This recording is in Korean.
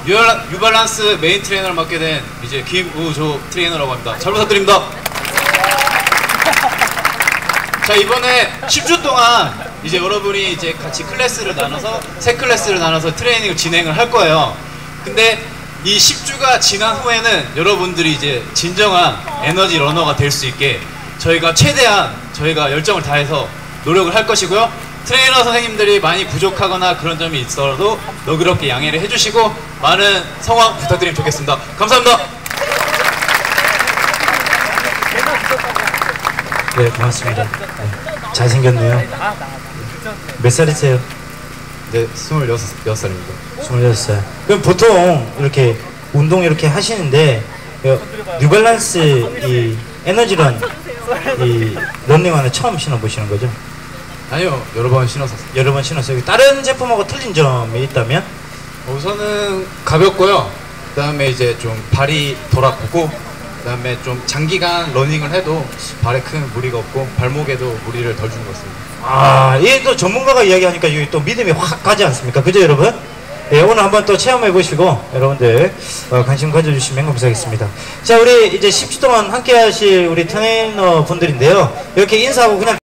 뉴발란스 메인 트레이너를 맡게 된 이제 김우조 트레이너라고 합니다. 잘 부탁드립니다. 자, 이번에 10주 동안 이제 여러분이 이제 같이 클래스를 나눠서 세 클래스를 나눠서 트레이닝을 진행을 할 거예요. 근데 이 10주가 지난 후에는 여러분들이 이제 진정한 에너지 러너가 될 수 있게 저희가 최대한 저희가 열정을 다해서 노력을 할 것이고요. 트레이너 선생님들이 많이 부족하거나 그런 점이 있어도 너그럽게 양해를 해주시고 많은 성원 부탁드리면 좋겠습니다. 감사합니다. 네, 고맙습니다. 네, 잘생겼네요. 몇 살이세요? 네, 26살입니다. 26살. 그럼 보통 이렇게 운동 이렇게 하시는데 뉴발란스 이 에너지런 이 런닝화는 처음 신어보시는 거죠? 아니요, 여러 번 신었었어요. 여러 번 신었어요. 다른 제품하고 틀린 점이 있다면? 우선은 가볍고요. 그 다음에 이제 좀 발이 덜 아프고, 그 다음에 좀 장기간 러닝을 해도 발에 큰 무리가 없고 발목에도 무리를 덜 주는 것 같습니다. 아, 이게 또 전문가가 이야기하니까 여기 또 믿음이 확 가지 않습니까? 그죠, 여러분? 네, 오늘 한번 또 체험해 보시고 여러분들 관심 가져주시면 감사하겠습니다. 자, 우리 이제 10주 동안 함께 하실 우리 트레이너 분들인데요. 이렇게 인사하고 그냥